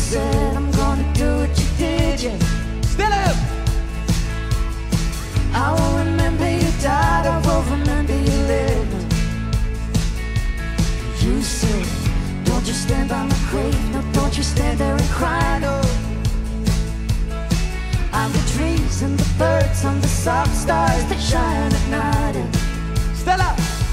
said I'm gonna do what you did, yeah. Stella! I won't remember you died, I won't remember you lived. You said, don't you stand by my grave, no, don't you stand there and cry, no. I'm the trees and the birds, I'm the soft stars that shine at night. Stella!